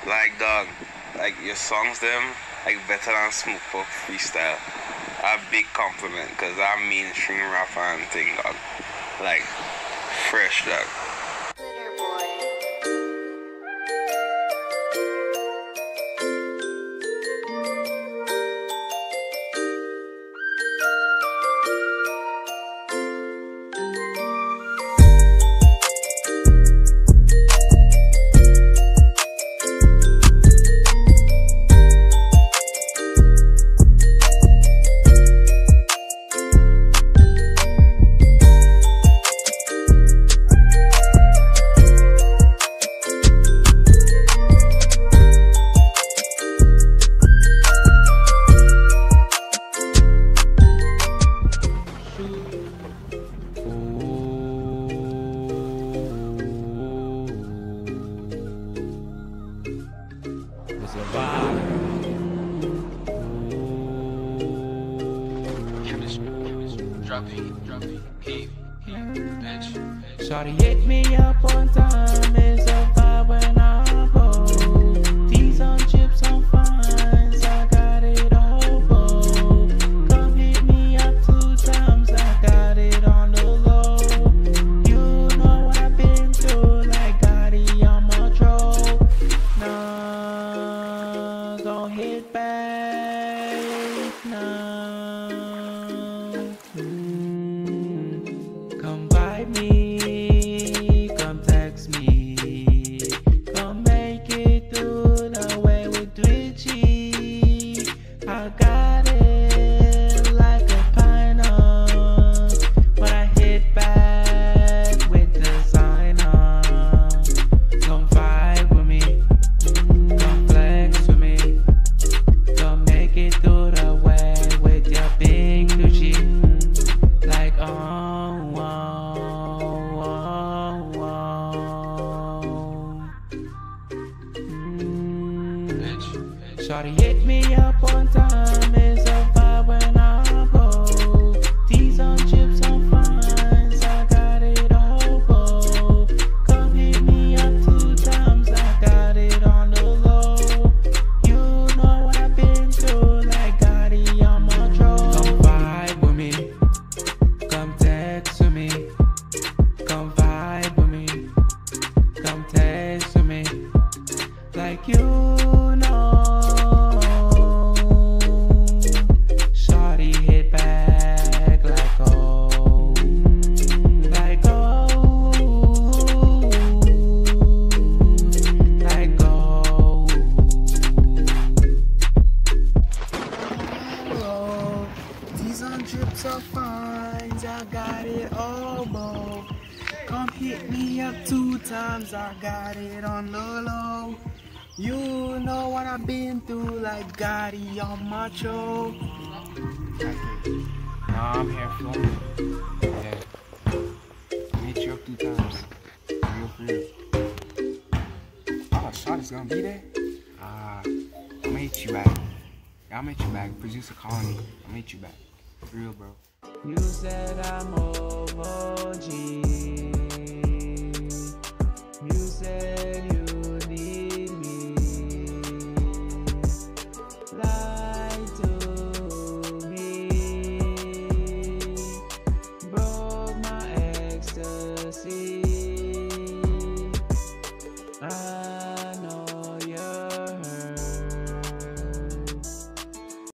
Like dog, like your songs them, like better than Smoke Pop freestyle. A big compliment, cause I'm mainstream rapper and thing dog. Like fresh dog. Shawty hit me up one time, it's a vibe when I go. Teas on chips on fines, I got it all bow. Come hit me up 2 times, I got it on the low. You know what I've been through, like Gotti on my troll. Nah, don't hit back, nah. Come by me, come text me, come make it through the way with Dwichy. I got it like a piner, but I hit back with designer. Come vibe with me, come flex with me, come make it through the way with your big Dwichy. Like Shawty hit me up one time, it's a vibe when I go. Teas on chips on fines, I got it all bow. Come hit me up 2 times, I got it on the low. You know what I've been through, like Gotti on my troll. Come vibe with me, come text with me, come vibe with me, come text with me, like you know. Shawty hit back like oh, like oh, like oh. Oh, these on drips are fines, I got it all bow. Come hit me up 2 times, I got it on the low. You know what I've been through, like Gotti on my show. Nah, I'm here filming. Yeah. I hit you up 2 times. Real for real. Oh, shot is gonna be there? I'm gonna hit you back. Yeah, I'm gonna hit you back. Producer calling me. I'm gonna hit you back. For real, bro. You said I'm OG.